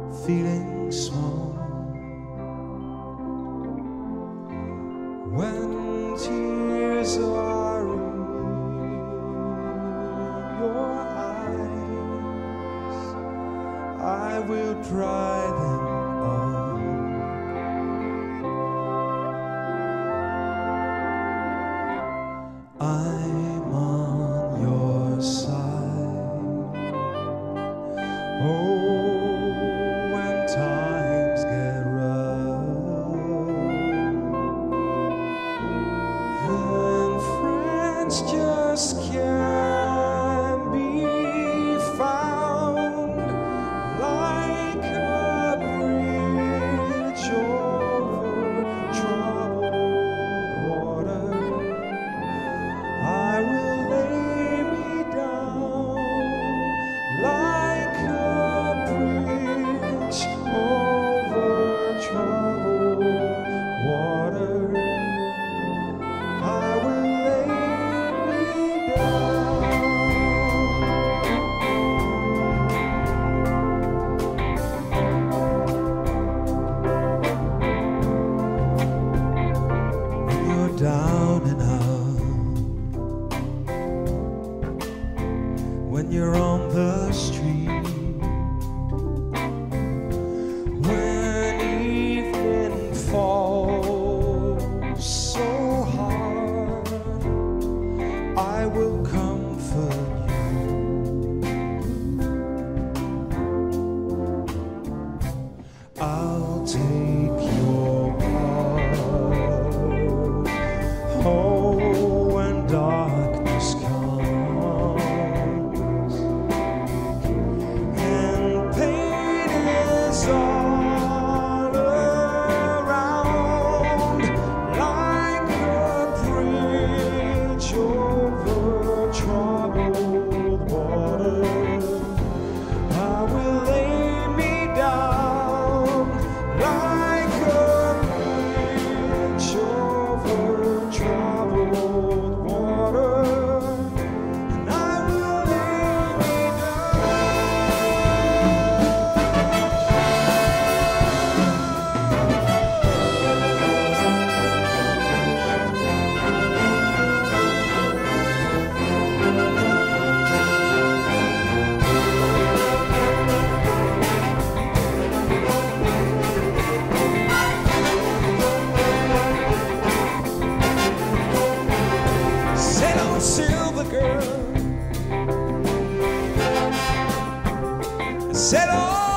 feeling small. When tears are in your eyes, I will dry them all. I'm on your side. Oh, when times get rough and friends just can't be found, like a bridge over troubled water, I will lay me down like a bridge over troubled water. I will lay me down. When you're down and out, when you're on the street, when evening falls so hard, I will comfort you. I'll take your part. Oh, when darkness comes and pain is all around, like a bridge over troubled water, I will lay me down like a bridge over troubled water, and I will lay me Sail on, silver girl, sail on.